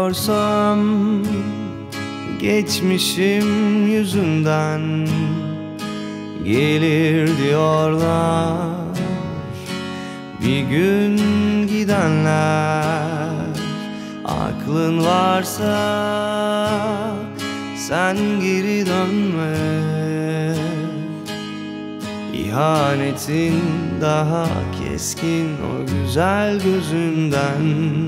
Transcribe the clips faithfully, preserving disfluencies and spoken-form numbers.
Biliyorsam geçmişim yüzünden gelir diyorlar bir gün gidenler. Aklın varsa sen geri dönme, İhanetin daha keskin o güzel gözünden.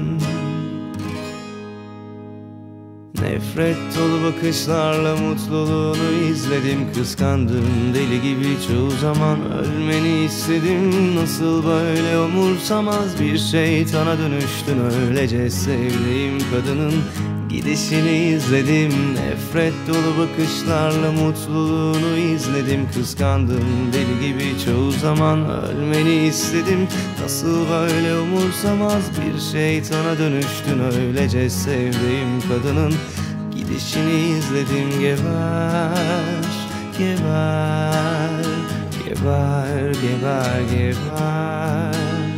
Nefret dolu bakışlarla mutluluğunu izledim, kıskandım deli gibi çoğu zaman. Ölmeni istedim, nasıl böyle umursamaz bir şeytana dönüştün. Öylece sevdiğim kadının gidişini izledim. Nefret dolu bakışlarla mutluluğunu izledim, kıskandım deli gibi çoğu zaman. Ölmeni istedim, nasıl böyle umursamaz bir şeytana dönüştün. Öylece sevdiğim kadının gidişini izledim. Geber, geber, geber, geber, geber,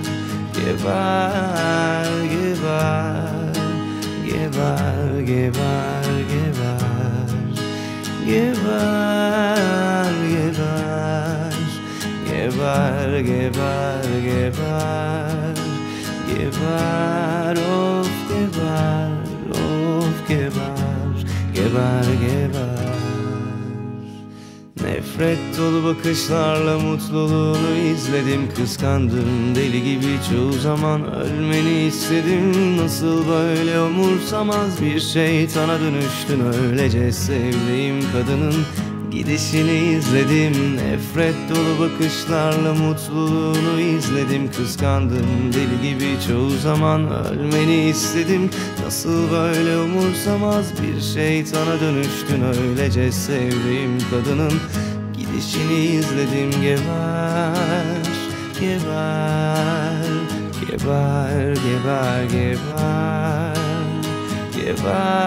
geber, geber. Geber, geber, geber, geber, geber, geber, geber, geber, geber, of geber, of geber, geber, geber. Nefret dolu bakışlarla mutluluğunu izledim, kıskandım deli gibi çoğu zaman. Ölmeni istedim, nasıl böyle umursamaz bir şeytana dönüştün. Öylece sevdiğim kadının gidişini izledim. Nefret dolu bakışlarla mutluluğunu izledim, kıskandım deli gibi çoğu zaman. Ölmeni istedim, nasıl böyle umursamaz bir şeytana dönüştün. Öylece sevdiğim kadının gidişini izledim. Geber, geber, geber, geber, geber, geber,